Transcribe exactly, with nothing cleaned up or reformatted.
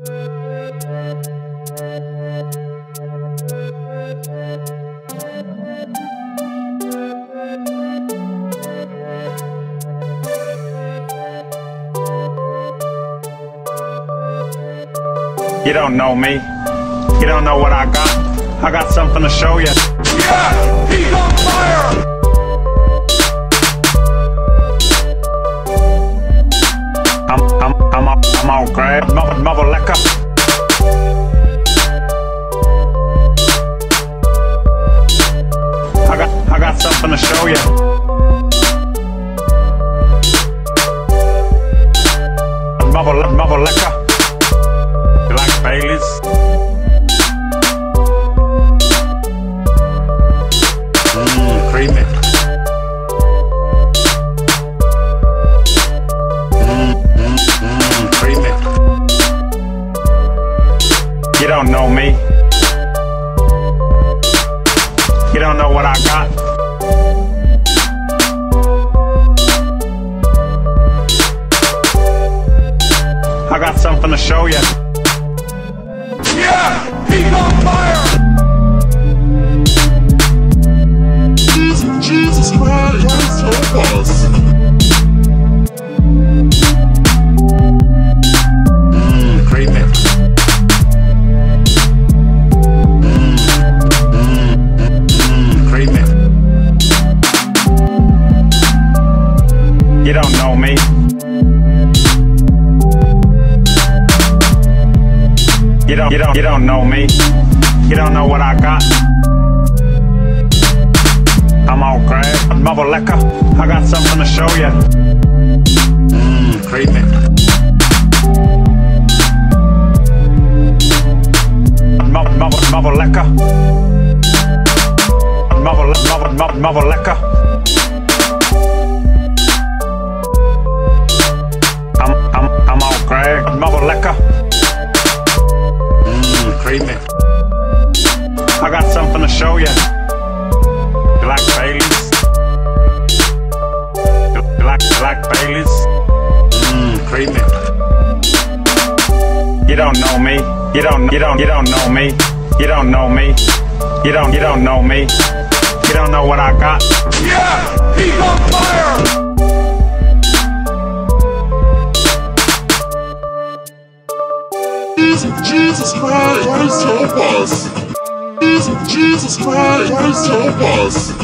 You don't know me. You don't know what I got. I got something to show you. Yeah! He's on fire! I'm, I'm, I'm all, I'm all grab, mother, mother lekker. I got, I got something to show you. Mother, mother lekker. You like Baileys? Mmm, creamy. Mmm, mmm, mmm, creamy. You don't know me. You don't know what I got. I got something to show you. Yeah! He's on fire! Jesus, Jesus Christ, help us! Mmm, creamy. Mmm, mmm, mmm, creamy. You don't know me. You don't, you don't, you don't know me. You don't know what I got. I'm all grab, mother lekker. I got something to show you. Mmm, creamy. Mother, mother, mother lekker. Mother, mother, mother, mother lekker. I'm, I'm, I'm all grab, mother lekker. Creamy. I got something to show you. You like Baileys? You, you like, you like Baileys? Mmm, creamy. You don't know me. You don't, you don't, you don't know me. You don't know me. You don't, you don't know me. You don't know what I got. Yeah! He's on fire! Jesus, Jesus Christ, help us! Jesus, Jesus Christ, help us!